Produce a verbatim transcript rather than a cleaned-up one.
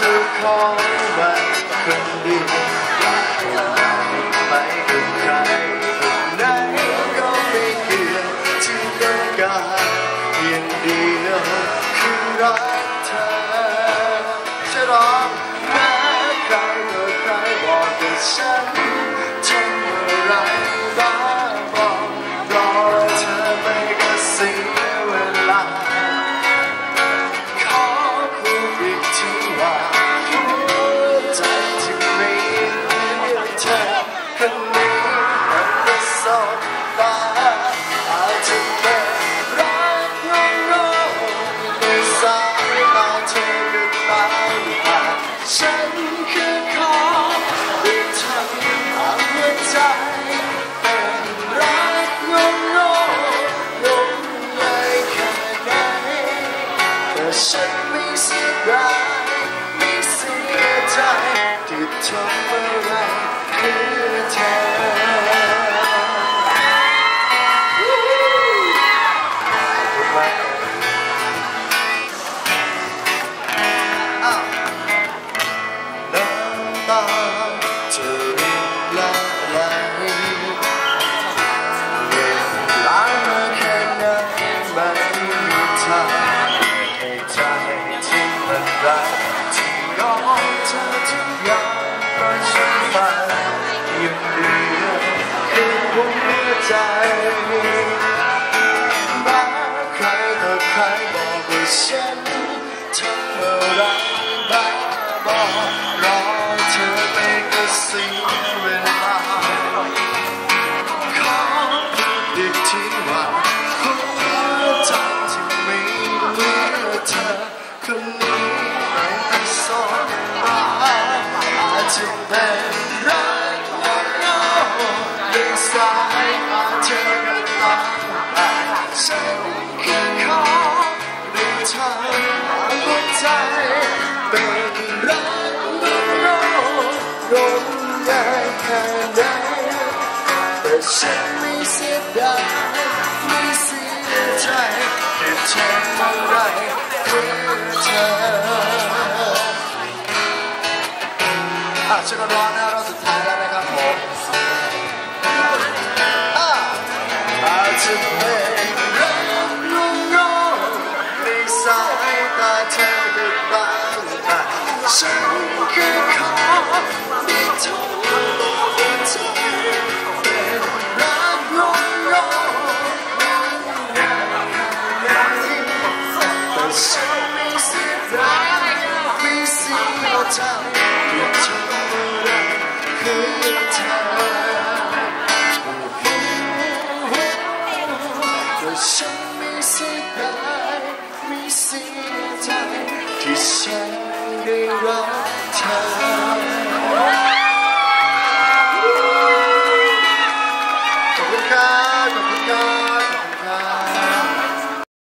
จะขอไว้คนเดียวอยากไปกับใครคนไหนก็ไม่เกี่ยวที่ต้องการอย่างเดียวคือรักเธอจะร้องแม้ใครต่อใครบอกกับฉันทำอะไรบ้าบอกรอเธอไม่ก็เสียเวลาขอพูดอีกทีว่าหัวใจที่มีเธอคนนี้มันก็สบตาอาจจะเป็นรักงงๆในสายตาเธอก็ตายผ่านฉันคือขอได้ทำให้หัวใจเป็นรักงงๆงงใหญ่แค่ไหนแต่ฉันไม่เสียดายไม่เสียใจที่ทำอะไรคือเธอน้ำตาจะรินไหลเวลาแค่นั้นไม่มีทางให้ใจที่มันรักที่ยอมเธอที่ยอมก็ฉันไปอย่างเดียวคือหัวใจบ้าใครต่อใครบอกว่าฉันทำอะไรบ้าบอกรอเธอไม่ก็เสียเวลาขอพูดอีกทีว่าหัวใจที่มีเหลือเธอคนนี้ไม่ได้สนตาอาจจะเป็นรักงงๆในสายตาเธอก็ตามไปฉันแค่ขอได้ทำให้หัวใจเป็นรักงงๆงงใหญ่แค่ไหนแต่ฉันไม่เสียดายไม่เสียใจที่ทำอะไรเพื่อเธออ่ะฉันก็ร้องนะรอบสุดท้ายแล้วนะครับผมอ่ะอาจจะเป็นรักงงๆในสายตาเธอก็ตามไปฉันแค่ขอได้ทำให้เธอเป็นรักงงๆแต่ฉันไม่เสียดายไม่เสียใจที่ทำอะไรคือเธอแต่ฉันไม่เสียดายไม่เสียใจที่ฉันได้รักเธอ